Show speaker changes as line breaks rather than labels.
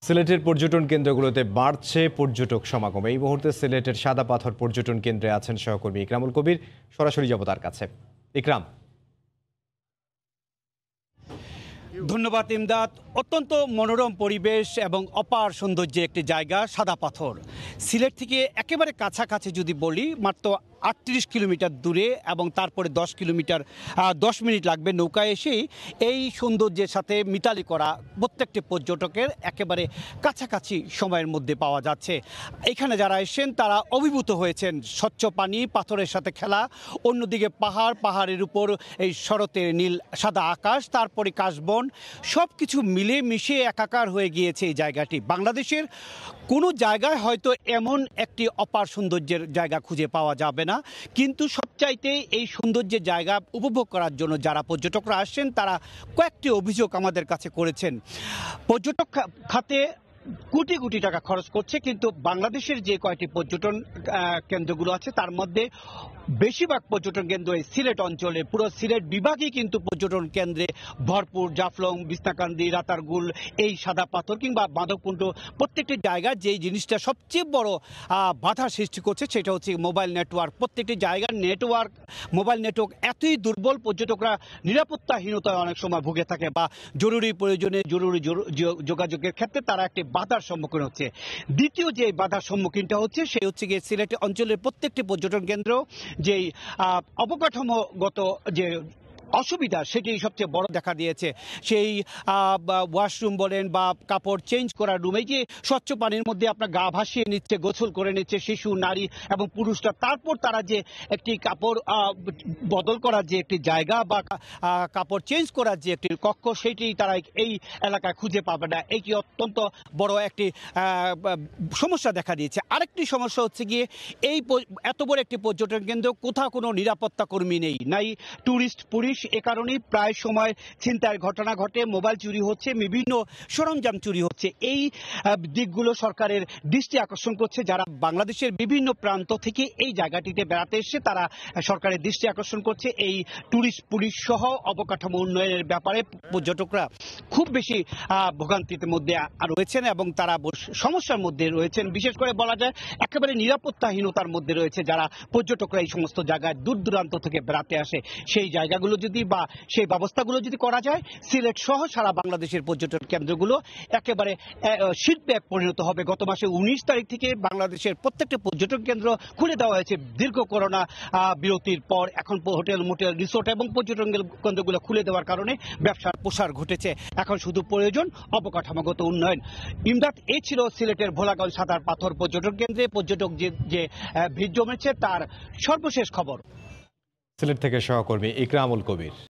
সিলেটের পর্যটন কেন্দ্রগুলোতে বাড়ছে পর্যটক সমাগম। এই মুহূর্তে সিলেটের সাদা পাথর পর্যটন কেন্দ্রে আছেন সহকর্মী ইকরামুল কবির। সরাসরি যাব তার কাছে। ইকরাম।
ধন্যবাদ ইমদাদ। অত্যন্ত মনোরম পরিবেশ এবং অপার সৌন্দর্যের একটি জায়গা সাদা পাথর। সিলেট থেকে একেবারে কাছাকাছি যদি বলি, মাত্র ৩৮ কিলোমিটার দূরে, এবং তারপরে 10 মিনিট লাগবে নৌকায় এসেই এই সৌন্দর্যের সাথে মিতালি করা প্রত্যেকটি পর্যটকের একেবারে কাছাকাছি সময়ের মধ্যে পাওয়া যাচ্ছে। এখানে যারা এসেছেন তারা অভিভূত হয়েছেন। স্বচ্ছ পানি, পাথরের সাথে খেলা, অন্যদিকে পাহাড়ের উপর এই শরতের নীল সাদা আকাশ, তারপরে কাশবন, সব কিছু মিলে মিশে একাকার হয়ে গিয়েছে এই জায়গাটি। বাংলাদেশের কোনো জায়গায় হয়তো এমন একটি অপার সৌন্দর্যের জায়গা খুঁজে পাওয়া যাবে না, কিন্তু সবচাইতে এই সৌন্দর্যের জায়গা উপভোগ করার জন্য যারা পর্যটকরা আসছেন তারা কয়েকটি অভিযোগ আমাদের কাছে করেছেন। পর্যটক খাতে কোটি কোটি টাকা খরচ করছে, কিন্তু বাংলাদেশের যে কয়টি পর্যটন কেন্দ্রগুলো আছে তার মধ্যে বেশিরভাগ পর্যটন কেন্দ্র এই সিলেট অঞ্চলে, পুরো সিলেট বিভাগই কিন্তু পর্যটন কেন্দ্রে ভরপুর। জাফলং, বিছনাকান্দি, রাতারগুল, এই সাদা পাথর কিংবা মাধবকুণ্ড, প্রত্যেকটি জায়গায় যেই জিনিসটা সবচেয়ে বড় বাধা সৃষ্টি করছে সেটা হচ্ছে মোবাইল নেটওয়ার্ক। প্রত্যেকটি জায়গার মোবাইল নেটওয়ার্ক এতই দুর্বল, পর্যটকরা নিরাপত্তাহীনতায় অনেক সময় ভুগে থাকে বা জরুরি প্রয়োজনে জরুরি যোগাযোগের ক্ষেত্রে তারা একটি বাধার সম্মুখীন হচ্ছে। দ্বিতীয় যে বাধার সম্মুখীনটা হচ্ছে সে হচ্ছে গিয়ে সিলেট অঞ্চলের প্রত্যেকটি পর্যটন কেন্দ্র যেই অবকাঠামোগত যে অসুবিধা সেটি সবচেয়ে বড় দেখা দিয়েছে। সেই ওয়াশরুম বলেন বা কাপড় চেঞ্জ করার রুমে যে স্বচ্ছ পানির মধ্যে আপনার গা ভাসিয়ে নিচ্ছে, গোসল করে নিচ্ছে শিশু, নারী এবং পুরুষরা, তারপর তারা যে একটি কাপড় বদল করার যে একটি জায়গা বা কাপড় চেঞ্জ করার যে একটি কক্ষ, সেটি তারা এই এলাকায় খুঁজে পাবে না। এটি অত্যন্ত বড় একটি সমস্যা দেখা দিয়েছে। আরেকটি সমস্যা হচ্ছে গিয়ে এই এত বড় একটি পর্যটন কেন্দ্র, কোথাও কোনো নিরাপত্তা কর্মী নেই, নাই ট্যুরিস্ট পুলিশ। এ কারণেই প্রায় সময় ছিনতাইয়ের ঘটনা ঘটে, মোবাইল চুরি হচ্ছে, বিভিন্ন সরঞ্জাম চুরি হচ্ছে। এই দিকগুলো সরকারের দৃষ্টি আকর্ষণ করছে। যারা বাংলাদেশের বিভিন্ন প্রান্ত থেকে এই জায়গাটিতে বেড়াতে এসে তারা সরকারের দৃষ্টি আকর্ষণ করছে। এই ট্যুরিস্ট পুলিশ সহ অবকাঠামো উন্নয়নের ব্যাপারে পর্যটকরা খুব বেশি ভোগান্তির মধ্যে রয়েছেন এবং তারা সমস্যার মধ্যে রয়েছেন। বিশেষ করে বলা যায় একেবারে নিরাপত্তাহীনতার মধ্যে রয়েছে যারা পর্যটকরা এই সমস্ত জায়গায় দূর দূরান্ত থেকে বেড়াতে আসে। সেই জায়গাগুলো যদি বা সেই ব্যবস্থাগুলো যদি করা যায়, সিলেট সহ সারা বাংলাদেশের পর্যটন কেন্দ্রগুলো একেবারে শিল্পে পরিণত হবে। গত মাসে 19 তারিখ থেকে বাংলাদেশের প্রত্যেকটা পর্যটন কেন্দ্র খুলে দেওয়া হয়েছে দীর্ঘ করোনা বিরতির পর। এখন হোটেল, মোটেল, রিসোর্ট এবং পর্যটন কেন্দ্রগুলো খুলে দেওয়ার কারণে ব্যবসার প্রসার ঘটেছে। এখন শুধু প্রয়োজন অবকাঠামোগত উন্নয়ন। ইমদাদ, এই ছিল সিলেটের ভোলাগঞ্জ সাদা পাথর পর্যটন কেন্দ্রে পর্যটক যে ভিড় জমেছে তার সর্বশেষ খবর।
সিলেট থেকে সহকর্মী ইকরামুল কবির।